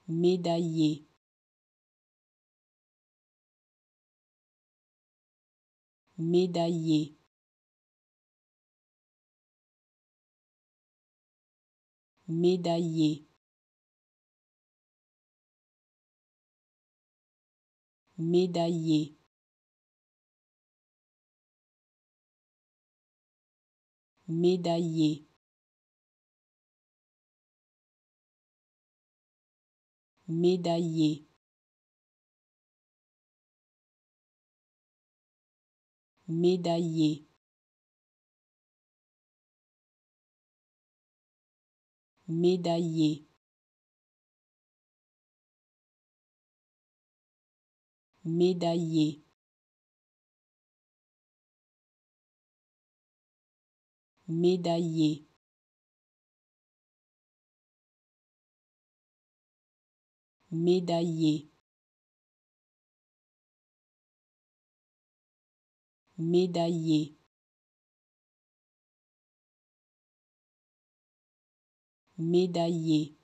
Médaillé, médaillé, médaillé, médaillé, médaillé, médaillé, médaillé, médaillé, médaillé, médaillé, médaillé, médaillé, médaillé,